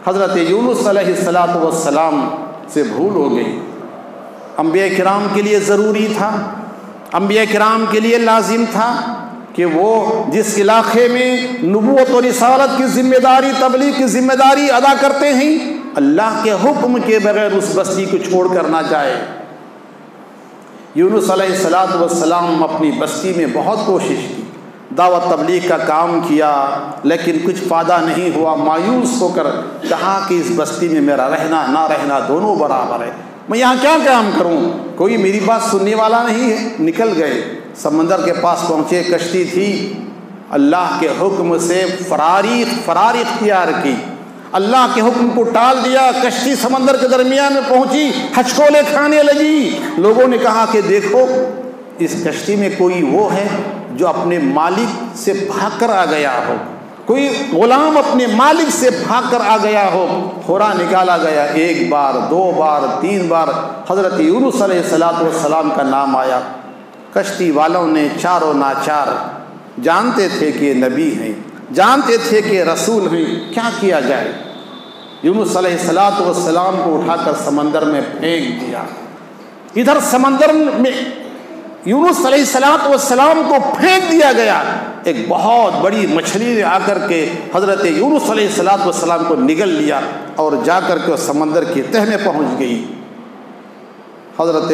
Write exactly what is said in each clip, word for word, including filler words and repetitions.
حضرت یونس علیہ الصلاۃ والسلام سے بھول ہو گئی۔ انبیاء کرام کے لیے ضروری تھا، انبیاء کرام کے لیے لازم تھا کہ وہ جس علاقے میں نبوت و رسالت کی ذمہ داری، تبلیغ کی ذمہ داری ادا کرتے ہیں، اللہ کے حکم کے بغیر اس بستی کو چھوڑ کر نہ جائے۔ یونس علیہ الصلاۃ والسلام اپنی بستی میں بہت کوشش کی، دعوت تبلیغ کا کام کیا، لیکن کچھ فائدہ نہیں ہوا۔ مایوس ہو کر کہا کہ اس بستی میں میرا رہنا نہ رہنا دونوں برابر ہے، میں یہاں کیا کام کروں، کوئی میری بات سننے والا نہیں ہے۔ نکل گئے، سمندر کے پاس پہنچے، کشتی تھی، اللہ کے حکم سے فراری فرار اختیار کی، اللہ کے حکم کو ٹال دیا، کشتی سمندر کے درمیان میں پہنچی، ہچکولے کھانے لگی۔ لوگوں نے کہا کہ دیکھو اس کشتی میں کوئی وہ ہے جو اپنے مالک سے بھاگ کر آ گیا ہو، کوئی غلام اپنے مالک سے بھاگ کر آ گیا ہو۔ کھورا نکالا گیا، ایک بار، دو بار، تین بار حضرت یونس علیہ الصلاۃ والسلام کا نام آیا۔ کشتی والوں نے چاروں ناچار، جانتے تھے کہ نبی ہیں، جانتے تھے کہ رسول ہیں، کیا کیا جائے؟ یونس علیہ الصلاۃ والسلام کو اٹھا کر سمندر میں پھینک دیا۔ ادھر سمندر میں یونس علیہ الصلاۃ والسلام کو پھینک دیا گیا، ایک بہت بڑی مچھلی نے آ کر کے حضرت یونس علیہ الصلاۃ والسلام کو نگل لیا اور جا کر کے سمندر کی تہ میں پہنچ گئی۔ حضرت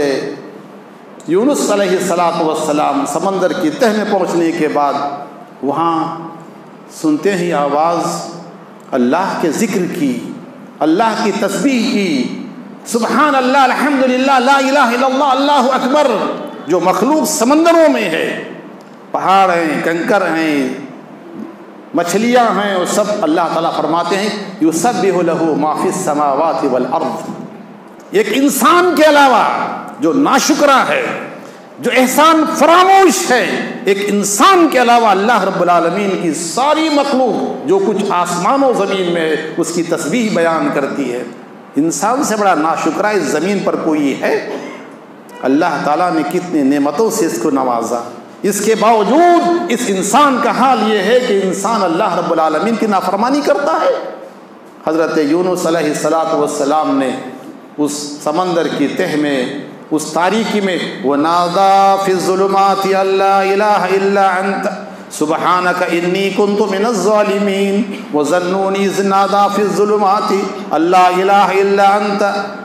یونس علیہ الصلاۃ والسلام سمندر کی تہ میں پہنچنے کے بعد وہاں سنتے ہی آواز اللہ کے ذکر کی، اللہ کی تسبیح کی، سبحان اللہ، الحمدللہ، لا الہ الا اللہ، اللہ اکبر۔ جو مخلوق سمندروں میں ہے، پہاڑ ہیں، کنکر ہیں، مچھلیاں ہیں، وہ سب اللہ تعالیٰ فرماتے ہیں یسبح لہ ما فی السماوات والارض۔ ایک انسان کے علاوہ جو ناشکرا ہے، جو احسان فراموش ہے، ایک انسان کے علاوہ اللہ رب العالمین کی ساری مخلوق جو کچھ آسمان و زمین میں ہے اس کی تسبیح بیان کرتی ہے۔ انسان سے بڑا ناشکرا اس زمین پر کوئی ہے؟ اللہ تعالیٰ نے کتنے نعمتوں سے اس کو نوازا، اس کے باوجود اس انسان کا حال یہ ہے کہ انسان اللہ رب العالمین کی نافرمانی کرتا ہے۔ حضرت یونس علیہ الصلاۃ والسلام نے اس سمندر کی تہ میں، اس تاریکی میں، وَنَادَى فِي الظُّلُمَاتِ أَن لَّا إِلَٰهَ إِلَّا أَنتَ سُبْحَانَكَ إِنِّي كُنتُ مِنَ الظَّالِمِينَ وَظَنُّونِ إِذْ نَادَىٰ فِي الظُّلُمَاتِ أَن لَّا إِلَٰهَ إِلَّا أَنتَ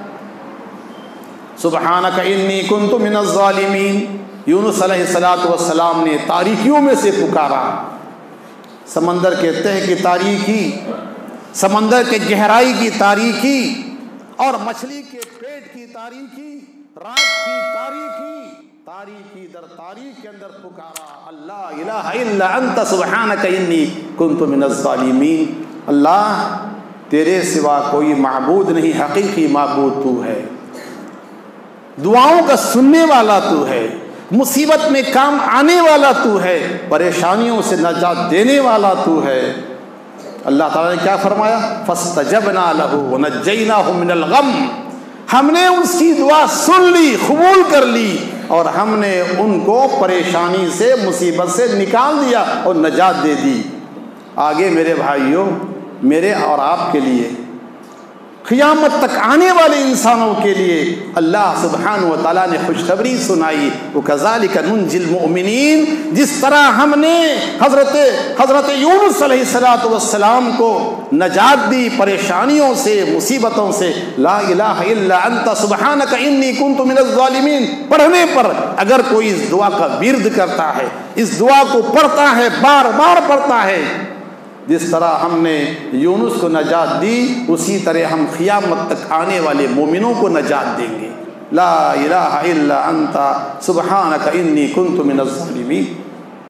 سبحانک انی کنت من الظالمین۔ یونس علیہ الصلاۃ والسلام نے تاریکیوں میں سے پکارا، سمندر کے تہ کی تاریکی، سمندر کے گہرائی کی تاریکی، اور مچھلی کے پیٹ کی تاریکی، رات کی تاریکی، تاریکی در تاریک کے اندر پکارا، اللہ الہ الا انت سبحانک انی کنت من الظالمین۔ اللہ تیرے سوا کوئی معبود نہیں، حقیقی معبود تو ہے، دعاؤں کا سننے والا تو ہے، مصیبت میں کام آنے والا تو ہے، پریشانیوں سے نجات دینے والا تو ہے۔ اللہ تعالیٰ نے کیا فرمایا؟ فَاسْتَجَبْنَا لَهُ وَنَجَّيْنَاهُ مِنَ الْغَمِّ۔ ہم نے اس کی دعا سن لی، قبول کر لی، اور ہم نے ان کو پریشانی سے، مصیبت سے نکال دیا اور نجات دے دی۔ آگے میرے بھائیوں، میرے اور آپ کے لیے، قیامت تک آنے والے انسانوں کے لیے اللہ سبحانہ و تعالیٰ نے خوشخبری سنائی، وَكَذَلِكَ نُنْجِي الْمُؤْمِنِينَ۔ جس طرح ہم نے حضرت حضرت یونس علیہ الصلاۃ والسلام کو نجات دی پریشانیوں سے، مصیبتوں سے، لا الہ الا انت سبحانک انی کنت من الظالمین پڑھنے پر اگر کوئی اس دعا کا ورد کرتا ہے، اس دعا کو پڑھتا ہے، بار بار پڑھتا ہے، جس طرح ہم نے یونس کو نجات دی، اسی طرح ہم قیامت تک آنے والے مومنوں کو نجات دیں گے۔ لا الہ الا انت سبحانک انی کنت من الظالمین۔